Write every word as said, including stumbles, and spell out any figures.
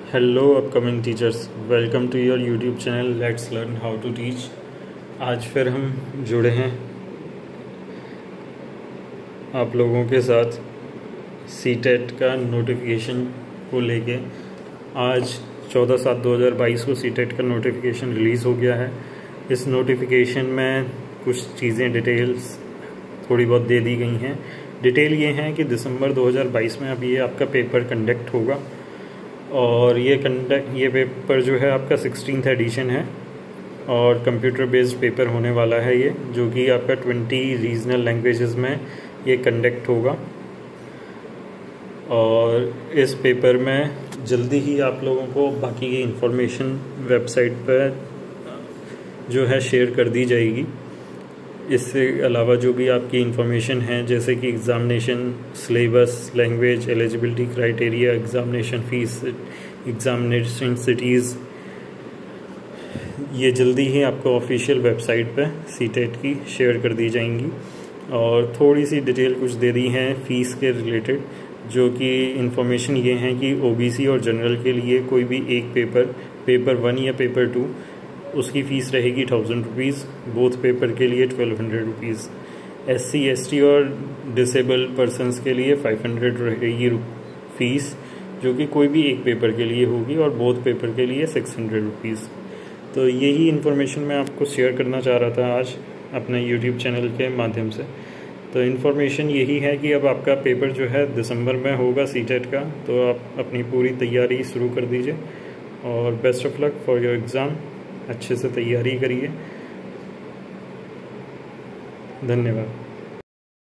Hello upcoming teachers, welcome to your YouTube channel let's learn how to teach. आज फिर हम जुड़े हैं आप लोगों के साथ सी टेट का नोटिफिकेशन को लेके। आज चौदह सात दो हज़ार बाईस को सी टेट का नोटिफिकेशन रिलीज़ हो गया है। इस नोटिफिकेशन में कुछ चीज़ें डिटेल्स थोड़ी बहुत दे दी गई हैं। डिटेल ये हैं कि दिसंबर दो हज़ार बाईस में अब ये आपका पेपर कंडक्ट होगा और ये कंडक्ट ये पेपर जो है आपका सिक्सटीन्थ एडिशन है और कंप्यूटर बेस्ड पेपर होने वाला है ये, जो कि आपका ट्वेंटी रीजनल लैंग्वेजेस में ये कंडक्ट होगा। और इस पेपर में जल्दी ही आप लोगों को बाकी की इंफॉर्मेशन वेबसाइट पर जो है शेयर कर दी जाएगी। इससे अलावा जो भी आपकी इंफॉर्मेशन है, जैसे कि examination syllabus, language eligibility criteria, examination fees, examination cities, ये जल्दी ही आपको ऑफिशियल वेबसाइट पर सी टेट की शेयर कर दी जाएंगी। और थोड़ी सी डिटेल कुछ दे दी हैं फ़ीस के रिलेटेड, जो कि इंफॉर्मेशन ये है कि ओबीसी और जनरल के लिए कोई भी एक पेपर पेपर वन या पेपर टू उसकी फ़ीस रहेगी थाउजेंड रुपीज़, बोथ पेपर के लिए twelve hundred rupees. S C S T और डिसेबल पर्सनस के लिए फाइव हंड्रेड रहेगी फ़ीस, जो कि कोई भी एक पेपर के लिए होगी, और बोथ पेपर के लिए सिक्स हंड्रेड रुपीज़। तो यही इन्फॉर्मेशन मैं आपको शेयर करना चाह रहा था आज अपने यूट्यूब चैनल के माध्यम से। तो इन्फॉर्मेशन यही है कि अब आपका पेपर जो है दिसंबर में होगा सी टेट का, तो आप अपनी पूरी तैयारी शुरू कर दीजिए और best of luck for your exam. अच्छे से तैयारी करिए। धन्यवाद।